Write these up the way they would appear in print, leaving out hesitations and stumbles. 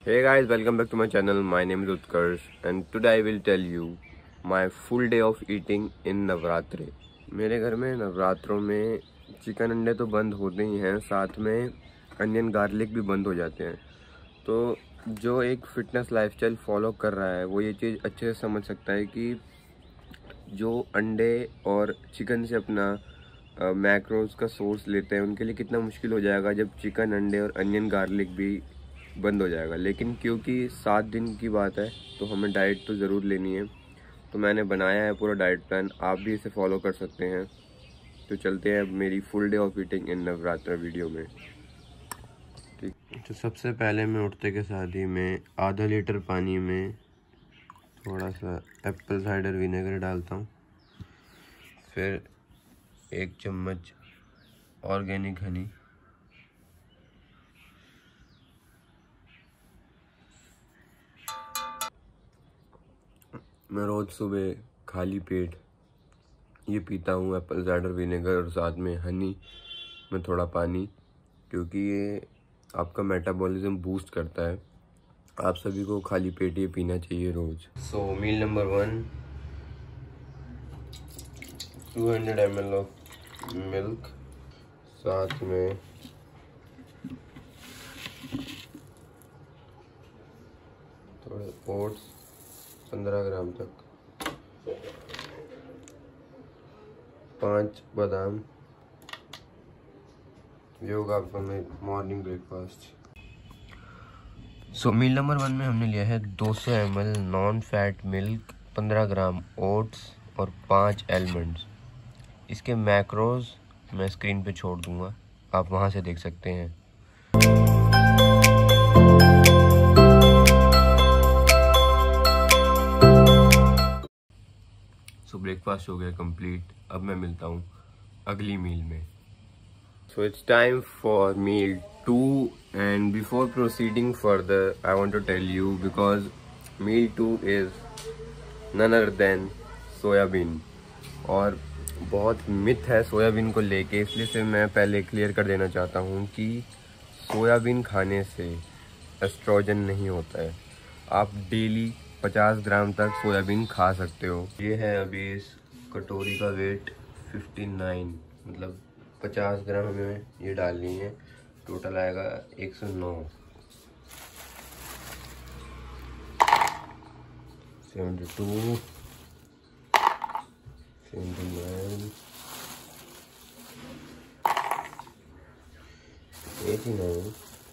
Hey guys, welcome back to my channel. My name is Utkarsh and today I will tell you my full day of eating in नवरात्रे। मेरे घर में नवरात्रों में chicken अंडे तो बंद होते ही हैं, साथ में अनियन गार्लिक भी बंद हो जाते हैं। तो जो एक फिटनेस लाइफस्टाइल फॉलो कर रहा है वो ये चीज़ अच्छे से समझ सकता है कि जो अंडे और चिकन से अपना मैक्रोज का सोर्स लेते हैं उनके लिए कितना मुश्किल हो जाएगा जब चिकन अंडे और अनियन गार्लिक भी बंद हो जाएगा। लेकिन क्योंकि 7 दिन की बात है तो हमें डाइट तो ज़रूर लेनी है, तो मैंने बनाया है पूरा डाइट प्लान। आप भी इसे फॉलो कर सकते हैं। तो चलते हैं मेरी full day of eating in Navratra video में। ठीक, तो सबसे पहले मैं उठते के साथ ही मैं आधा लीटर पानी में थोड़ा सा एप्पल साइडर विनेगर डालता हूँ, फिर 1 चम्मच ऑर्गेनिक हनी, मैं रोज़ सुबह खाली पेट ये पीता हूँ एप्पल साइडर विनेगर और साथ में हनी में थोड़ा पानी, क्योंकि ये आपका मेटाबॉलिज्म बूस्ट करता है। आप सभी को खाली पेट ये पीना चाहिए रोज़। So meal number 1, 200 ml of milk, साथ में थोड़े ओट्स 15 ग्राम तक, 5 बादाम, ये होगा आपका morning breakfast. So meal number 1 में हमने लिया है 200 ml non fat milk, 15 gram oats और 5 आलमंड्स। इसके मैक्रोज मैं स्क्रीन पे छोड़ दूंगा, आप वहाँ से देख सकते हैं। सो ब्रेकफास्ट हो गया कंप्लीट। अब मैं मिलता हूँ अगली मील में। So it's time for meal 2 and before proceeding further I want to tell you because meal 2 is none other than soybean, और बहुत मिथ है सोयाबीन को लेके, इसलिए से मैं पहले क्लियर कर देना चाहता हूँ कि सोयाबीन खाने से एस्ट्रोजन नहीं होता है। आप डेली 50 ग्राम तक सोयाबीन खा सकते हो। ये है अभी इस कटोरी का वेट 59, मतलब 50 ग्राम हमें ये डालनी है, टोटल आएगा 109, 72, 79, 89,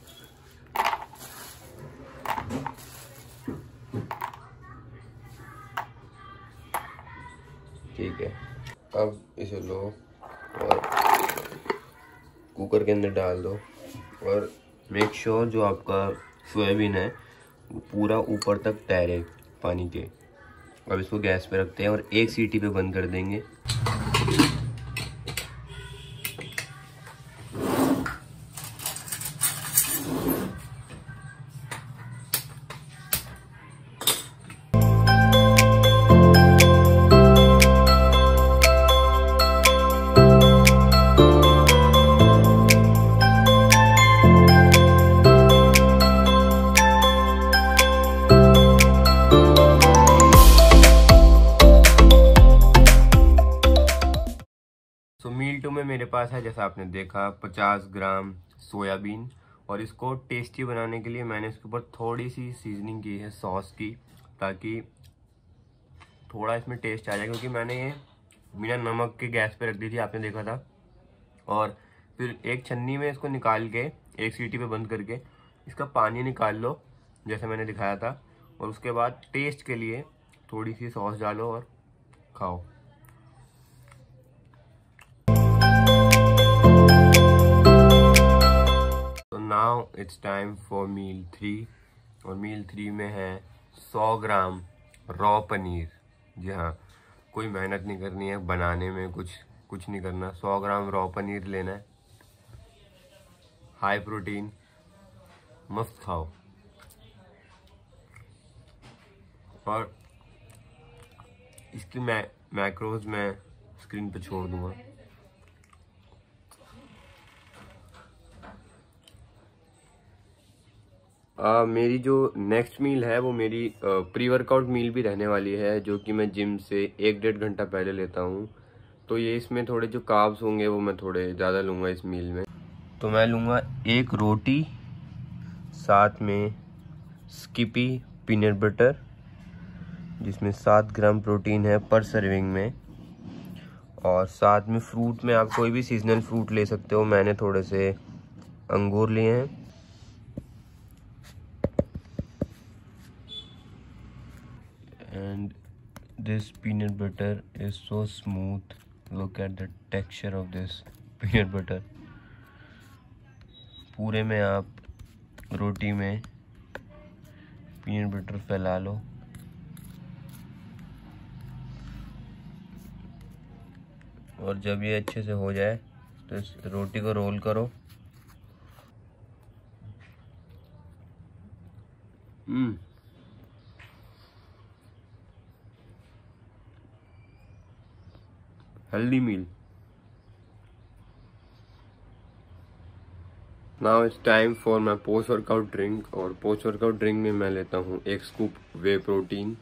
ठीक है। अब इसे लो और कुकर के अंदर डाल दो और मेक श्योर जो आपका सोयाबीन है वो पूरा ऊपर तक तैरे पानी के। अब इसको गैस पे रखते हैं और 1 सीटी पे बंद कर देंगे। तो मील 2 में मेरे पास है, जैसा आपने देखा, 50 ग्राम सोयाबीन, और इसको टेस्टी बनाने के लिए मैंने इसके ऊपर थोड़ी सी सीजनिंग की है सॉस की, ताकि थोड़ा इसमें टेस्ट आ जाए, क्योंकि मैंने ये बिना नमक के गैस पे रख दी थी, आपने देखा था। और फिर एक छन्नी में इसको निकाल के 1 सीटी पे बंद करके इसका पानी निकाल लो जैसे मैंने दिखाया था, और उसके बाद टेस्ट के लिए थोड़ी सी सॉस डालो और खाओ। Now it's time for meal 3, और मील 3 में है 100 ग्राम रॉ पनीर। जी हाँ, कोई मेहनत नहीं करनी है बनाने में, कुछ नहीं करना। 100 ग्राम रॉ पनीर लेना है, हाई प्रोटीन, मस्त खाओ। और इसकी मैक्रोज मैं स्क्रीन पे छोड़ दूंगा। मेरी जो नेक्स्ट मील है वो मेरी प्री वर्कआउट मील भी रहने वाली है, जो कि मैं जिम से 1-1.5 घंटा पहले लेता हूँ। तो ये इसमें थोड़े जो कार्ब्स होंगे वो मैं थोड़े ज़्यादा लूँगा इस मील में। तो मैं लूँगा 1 रोटी, साथ में स्किपी पीनट बटर जिसमें 7 ग्राम प्रोटीन है पर सर्विंग में, और साथ में फ्रूट में आप कोई भी सीजनल फ्रूट ले सकते हो। मैंने थोड़े से अंगूर लिए हैं। And this peanut butter is so smooth. Look at the texture of this peanut butter. पूरे में आप रोटी में पीनट बटर फैला लो और जब ये अच्छे से हो जाए तो इस रोटी को रोल करो। Healthy meal. Now it's time for my post workout drink, और पोस्ट वर्कआउट ड्रिंक में मैं लेता हूँ 1 scoop whey protein,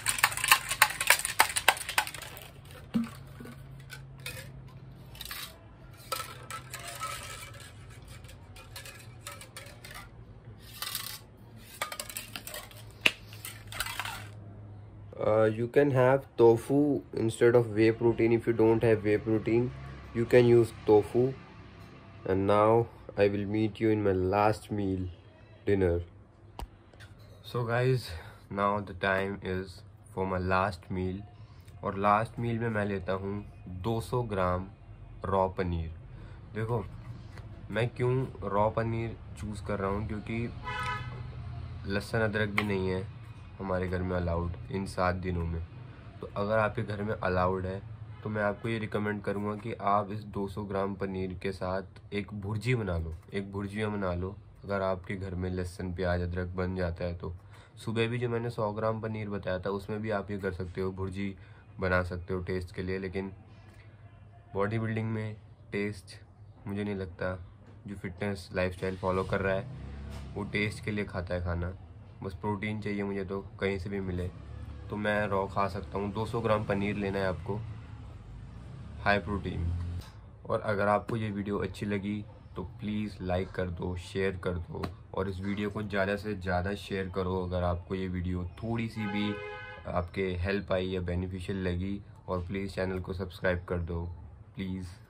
you can have tofu instead of whey protein. If you don't have whey protein, you can use tofu. And now I will meet you in my last meal, dinner. So guys, now the time is for my last meal, और last meal में मैं लेता हूँ 200 ग्राम raw paneer. देखो मैं क्यों raw paneer choose कर रहा हूँ, क्योंकि लहसुन अदरक भी नहीं है हमारे घर में अलाउड इन 7 दिनों में। तो अगर आपके घर में अलाउड है तो मैं आपको ये रिकमेंड करूँगा कि आप इस 200 ग्राम पनीर के साथ एक भुर्जी बना लो, एक भुर्जिया बना लो। अगर आपके घर में लहसुन प्याज अदरक बन जाता है तो सुबह भी जो मैंने 100 ग्राम पनीर बताया था उसमें भी आप ये कर सकते हो, भुर्जी बना सकते हो टेस्ट के लिए। लेकिन बॉडी बिल्डिंग में टेस्ट मुझे नहीं लगता, जो फिटनेस लाइफस्टाइल फॉलो कर रहा है वो टेस्ट के लिए खाता है खाना। बस प्रोटीन चाहिए मुझे तो कहीं से भी मिले तो मैं रॉ खा सकता हूँ। 200 ग्राम पनीर लेना है आपको, हाई प्रोटीन। और अगर आपको ये वीडियो अच्छी लगी तो प्लीज़ लाइक कर दो, शेयर कर दो, और इस वीडियो को ज़्यादा से ज़्यादा शेयर करो अगर आपको ये वीडियो थोड़ी सी भी आपके हेल्प आई या बेनिफिशियल लगी। और प्लीज़ चैनल को सब्सक्राइब कर दो प्लीज़।